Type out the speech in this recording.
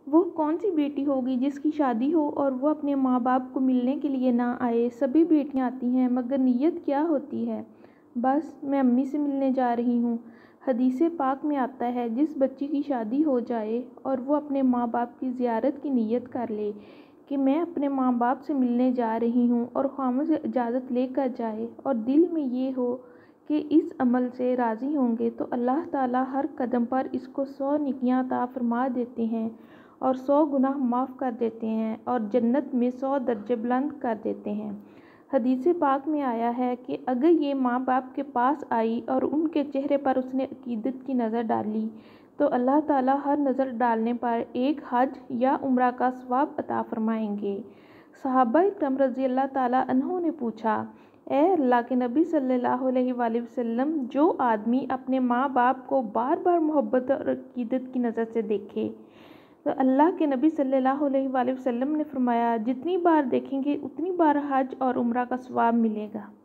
वो कौन सी बेटी होगी जिसकी शादी हो और वो अपने माँ बाप को मिलने के लिए ना आए। सभी बेटियाँ आती हैं, मगर नीयत क्या होती है? बस मैं अम्मी से मिलने जा रही हूँ। हदीस पाक में आता है, जिस बच्ची की शादी हो जाए और वो अपने माँ बाप की ज़ियारत की नीयत कर ले कि मैं अपने माँ बाप से मिलने जा रही हूँ, और ख़ामद से इजाज़त लेकर जाए और दिल में ये हो कि इस अमल से राज़ी होंगे, तो अल्लाह ताला हर कदम पर इसको 100 नेकियां अता फरमा देते हैं और 100 गुनाह माफ़ कर देते हैं और जन्नत में 100 दर्जे बुलंद कर देते हैं। हदीस पाक में आया है कि अगर ये माँ बाप के पास आई और उनके चेहरे पर उसने अकीदत की नज़र डाली, तो अल्लाह ताला हर नज़र डालने पर एक हज या उम्रा का सवाब अता फरमाएंगे। सहाबा इकराम रज़ी अल्लाह ताला अन्हों ने पूछा, ए अल्लाह के नबी सल्लल्लाहु अलैहि वसल्लम, जो आदमी अपने माँ बाप को बार बार मोहब्बत और अकीदत की नज़र से देखे, तो अल्लाह के नबी सल्लल्लाहु अलैहि वसल्लम ने फरमाया, जितनी बार देखेंगे उतनी बार हज और उम्रा का सवाब मिलेगा।